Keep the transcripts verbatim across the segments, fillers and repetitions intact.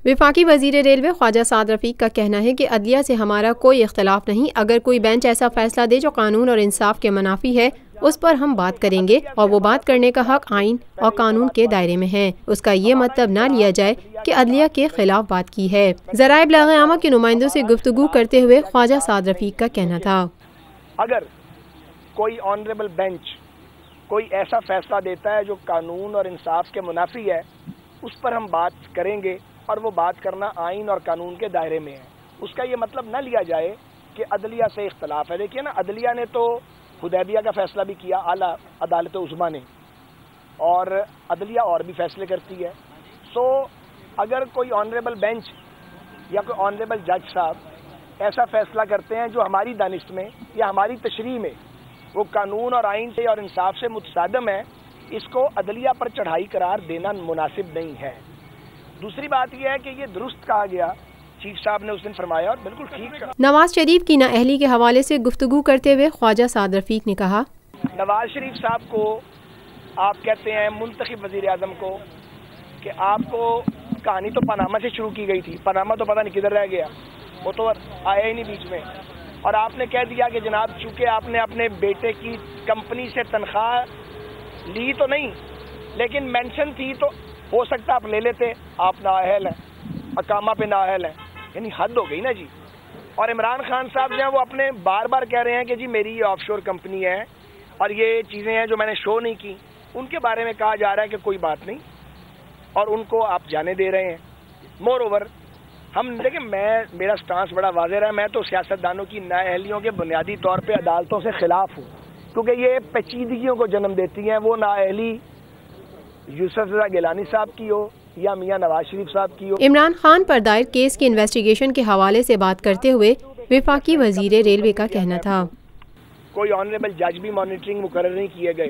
वफाकी वज़ीर रेलवे ख्वाजा साद रफ़ीक का कहना है कि अदलिया से हमारा कोई इख्तलाफ नहीं। अगर कोई बेंच ऐसा फैसला दे जो कानून और इंसाफ के मुनाफी है, उस पर हम बात करेंगे और वो बात करने का हक आइन और कानून के दायरे में है। उसका ये मतलब ना लिया जाए कि अदलिया के खिलाफ बात की है। ज़राए इब्लाग़ आमा के नुमाइंदों से गुफ्तगू करते हुए ख्वाजा साद रफ़ीक का कहना था, अगर कोई ऑनरेबल बेंच कोई ऐसा फैसला देता है जो कानून और इंसाफ के मुनाफी है, उस पर हम बात करेंगे और वो बात करना आइन और कानून के दायरे में है। उसका ये मतलब ना लिया जाए कि अदलिया से इख्तलाफ है। देखिए ना, अदलिया ने तो हुदैबिया का फैसला भी किया, आला अदालत उज़्मा ने, और अदलिया और भी फैसले करती है। सो अगर कोई ऑनरेबल बेंच या कोई ऑनरेबल जज साहब ऐसा फैसला करते हैं जो हमारी दानिश में या हमारी तशरीह में वो कानून और आइन से और इंसाफ से मुतसादम है, इसको अदलिया पर चढ़ाई करार देना मुनासिब नहीं है। दूसरी बात यह है कि ये दुरुस्त कहा गया, चीफ साहब ने उस दिन फरमाया और बिल्कुल ठीक कहा। नवाज शरीफ की नाअहली के हवाले से गुफ्तगू करते हुए ख्वाजा साद रफ़ीक ने कहा, नवाज शरीफ साहब को आप कहते हैं मुंतखब वज़ीर आज़म को कि आपको कहानी तो पनामा से शुरू की गई थी, पनामा तो पता नहीं किधर रह गया, वो तो आया ही नहीं बीच में, और आपने कह दिया कि जनाब चूँकि आपने अपने बेटे की कंपनी से तनख्वाह ली तो नहीं लेकिन मेंशन थी तो हो सकता आप ले लेते, आप नाअहल हैं, अकामा पे नाअहल हैं, यानी हद हो गई ना जी। और इमरान खान साहब जो हैं वो अपने बार बार कह रहे हैं कि जी मेरी ये ऑफशोर कंपनी है और ये चीज़ें हैं जो मैंने शो नहीं की, उनके बारे में कहा जा रहा है कि कोई बात नहीं और उनको आप जाने दे रहे हैं। मोर ओवर हम देखिए, मैं मेरा स्टांस बड़ा वाज़ेह है, मैं तो सियासतदानों की नाअहलियों के बुनियादी तौर पे अदालतों से खिलाफ हूँ, क्योंकि ये पेचीदगियों को जन्म देती हैं। वो नाअहली यूसुफ रज़ा गिलानी साहब की हो या मियां नवाज शरीफ साहब की हो। इमरान खान पर दायर केस की इन्वेस्टिगेशन के हवाले से बात करते हुए वफाकी वज़ीर रेलवे का कहना था, कोई ऑनरेबल जज भी मॉनिटरिंग मुकर्रर नहीं किए गए।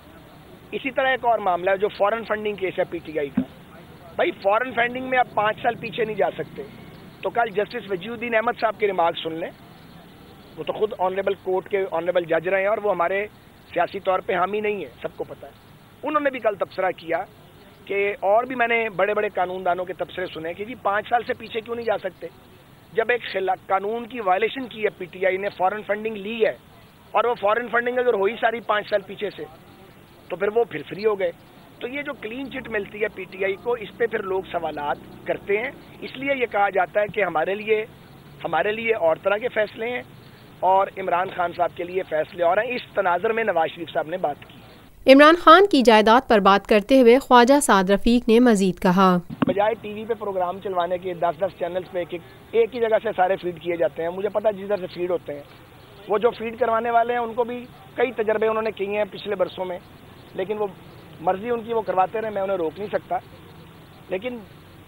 इसी तरह एक और मामला है जो फॉरेन फंडिंग केस है पीटीआई का। भाई फॉरेन फंडिंग में आप पाँच साल पीछे नहीं जा सकते, तो कल जस्टिस वजीउद्दीन अहमद साहब के रिमार्क सुन लें। वो तो खुद ऑनरेबल कोर्ट के ऑनरेबल जज रहे हैं और वो हमारे सियासी तौर पे हामी नहीं है, सबको पता है। उन्होंने भी कल तबसरा किया कि, और भी मैंने बड़े बड़े कानूनदानों के तबसरे सुने कि जी पाँच साल से पीछे क्यों नहीं जा सकते। जब एक खिलाफ कानून की वायलेशन की है पीटीआई ने, फॉरेन फंडिंग ली है और वो फॉरेन फंडिंग अगर हुई सारी पाँच साल पीछे से, तो फिर वो फिर फ्री हो गए। तो ये जो क्लीन चिट मिलती है पीटीआई को, इस पे फिर लोग सवालात करते हैं। इसलिए ये कहा जाता है कि हमारे लिए हमारे लिए और तरह के फैसले हैं और इमरान खान साहब के लिए फैसले और हैं। इस तनाज़ुर में नवाज शरीफ साहब ने बात की। इमरान खान की जायदाद पर बात करते हुए ख्वाजा साद रफ़ीक ने मजीद कहा, बजाय टीवी पे प्रोग्राम चलवाने के दस दस चैनल्स पे एक एक, एक ही जगह से सारे फीड किए जाते हैं। मुझे पता है जिधर से फीड होते हैं, वो जो फीड करवाने वाले हैं उनको भी कई तजर्बे उन्होंने किए हैं पिछले बरसों में, लेकिन वो मर्जी उनकी, वो करवाते रहे, मैं उन्हें रोक नहीं सकता। लेकिन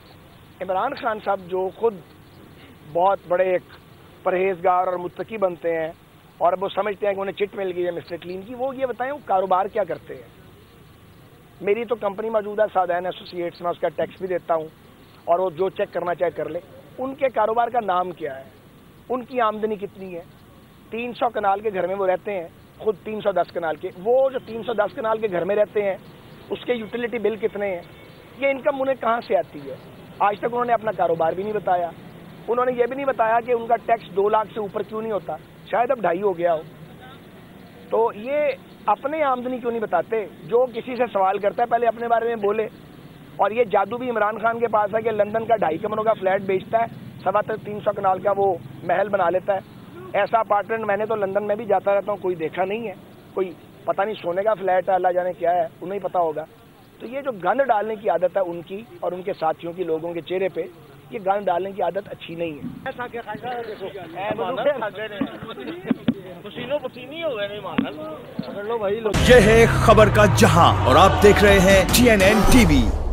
इमरान खान साहब जो खुद बहुत बड़े एक परहेजगार और मुत्तकी बनते हैं और वो समझते हैं कि उन्हें चिट मिल गई है मिस्टर क्लीन की, वो ये बताएं वो कारोबार क्या करते हैं। मेरी तो कंपनी मौजूद है सादैन एसोसिएट्स में, उसका टैक्स भी देता हूँ और वो जो चेक करना चाहे कर ले। उनके कारोबार का नाम क्या है, उनकी आमदनी कितनी है, तीन सौ कनाल के घर में वो रहते हैं, खुद तीन सौ दस कनाल के, वो जो तीन सौ दस कनाल के घर में रहते हैं उसके यूटिलिटी बिल कितने हैं, ये इनकम उन्हें कहाँ से आती है। आज तक उन्होंने अपना कारोबार भी नहीं बताया। उन्होंने ये भी नहीं बताया कि उनका टैक्स दो लाख से ऊपर क्यों नहीं होता, शायद अब ढाई हो गया हो। तो ये अपने आमदनी क्यों नहीं बताते। जो किसी से सवाल करता है पहले अपने बारे में बोले। और ये जादू भी इमरान खान के पास है कि लंदन का ढाई कमरों का फ्लैट बेचता है, सवा तक तीन सौ कनाल का वो महल बना लेता है। ऐसा अपार्टमेंट मैंने तो लंदन में भी जाता रहता हूँ, कोई देखा नहीं है। कोई पता नहीं सोने का फ्लैट है, अल्लाह जाने क्या है, उन्हें पता होगा। तो ये जो गंद डालने की आदत है उनकी और उनके साथियों की, लोगों के चेहरे पे ये गंद डालने की आदत अच्छी नहीं है। ये है खबर का जहां और आप देख रहे हैं टी एन एन टीवी।